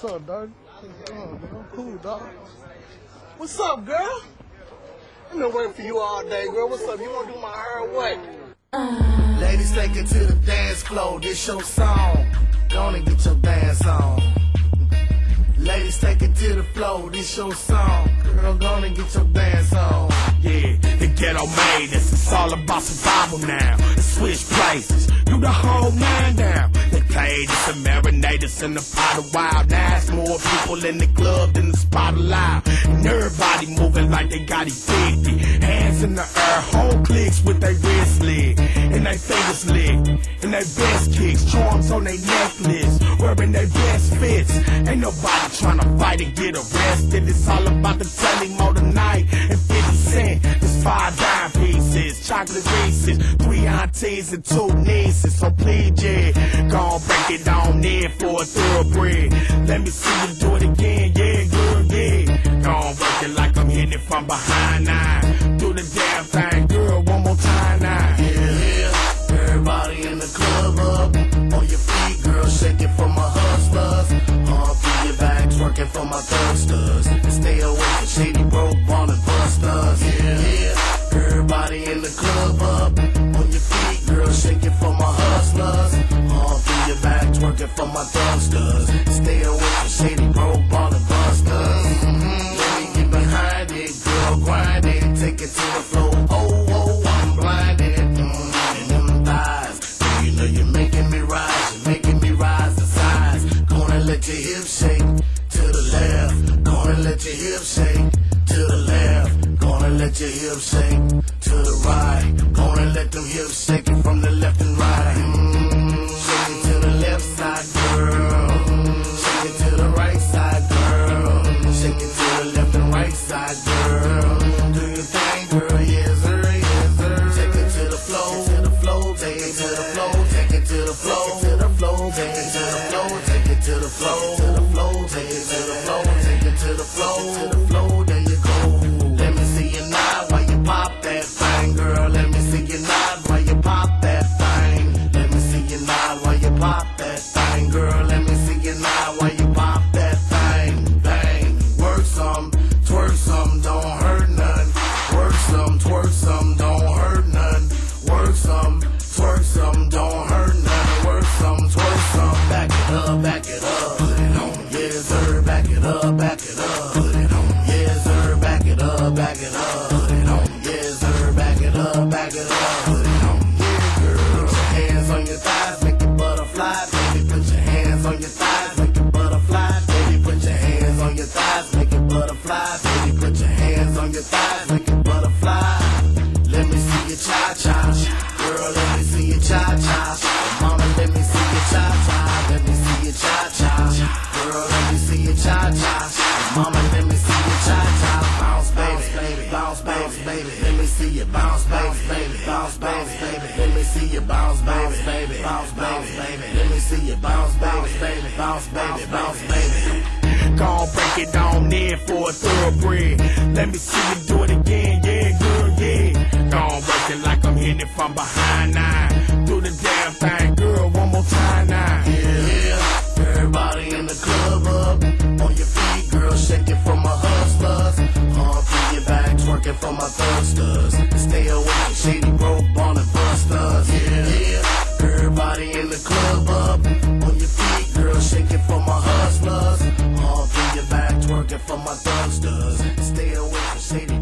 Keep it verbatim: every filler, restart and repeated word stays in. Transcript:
What's up, dog? Oh, man, cool, dog. What's up, girl? I've been waiting for you all day, girl. What's up? You wanna do my hair or what? Uh. Ladies, take it to the dance floor. This your song. Gonna get your dance on. Ladies, take it to the floor. This your song. Girl, gonna get your dance on. Yeah, the ghetto made this. It's all about survival now. Switch places, do the whole man down. They played us and marinated us in the pot of wild. Now it's more people in the club than the spot alive. And everybody moving like they got it fifty. Hands in the air, whole clicks with their wrist lit. And they fingers lit. And they best kicks, charms on their necklace. Wearing their best fits. Ain't nobody trying to fight and get arrested. It's all about the telling more tonight. And fifty cent, it's five dime pieces. Chocolate Reese's, three aunties and two nieces. So please, yeah, gon' break it on in for a thoroughbred. Let me see you do it again, yeah, girl, yeah. Gon' work it like I'm hitting it from behind now. Do the damn thing, girl, one more time now. Yeah, yeah. Everybody in the club up. On your feet, girl, shake it for my hustlers. Arm through your back, twerking for my thirsters. Stay away from shady broke, wanna busters. Yeah, yeah. Everybody in the club up. On your feet, girl, shake it for my hustlers. Arm through your back, twerking for my thirsters. Stay away from shady broke, wanna busters. Mm-hmm. Let me get behind it, girl, grind it. Take it to the floor, oh, oh, I'm blinded. Mm-hmm. And them thighs, you know you're making me rise. You're making me rise in size. Gonna let your hips shake to the left. Gonna let your hips shake to the left. Gonna let your hips shake to the right. Gonna let them hips shake it from the left and right. Mm, shake it to the left side, girl. Shake it to the right side, girl. Shake it to the left and right side, girl. Do your thing, girl, yes sir, yes sir. Take it to the flow, to the flow, take it to the flow, take it to the flow, to the flow, take it to the flow, take it to the flow, to the flow, take it to the flow, take it to the flow, to the flow. There you go. Let me see you nod while you pop that thing, girl. Let me see you nod while you pop that thing. Let me see you nod while you pop that thing, girl. Let me see you nod while you pop that thing. Bang, work some, twerk some, don't hurt none. Work some, twerk some, don't hurt none. Work some, twerk some, don't hurt none. Work some, twerk some, back it up, back it up. Put it on, yes sir, back it up, back it up. Put it on, yes sir, back it up, back it up. Put it on, yes sir, back it up, back it up. Put it on, yeah girl. Put your hands on your thighs, make it butterfly. Baby, put your hands on your thighs, make it butterfly. Baby, put your hands on your thighs, make it butterfly. Baby, put your hands on your thighs, make it butterfly. Let me see you cha-cha, girl, let me see you cha-cha. Mama, let me see you cha-cha, let me see you cha-cha. Girl, let me see you cha-cha. Mama, let me see you cha-cha. Bounce, baby, bounce, bounce, baby. Let me see you bounce, bounce, baby, bounce, bounce, baby. Let me see you bounce, bounce, baby, bounce, bounce, baby. Let me see you bounce, bounce, baby, bounce, baby, bounce, baby. Gon' break it on in for a thoroughbred. Let me see you do it again, yeah, girl, yeah. Gon' work it like I'm hitting it from behind now. Do the damn thing, girl, one more time now. Yeah, yeah. Everybody in the club up. On your feet, girl, shake it for my hustlers. Arm through your back, twerking for my thirsters. Stay away from shady broke, born and busters. Yeah, yeah. Everybody in the club up. On your feet, girl, shake it for my hustlers. Arm through your back, twerking for my thirsters. Stay away from shady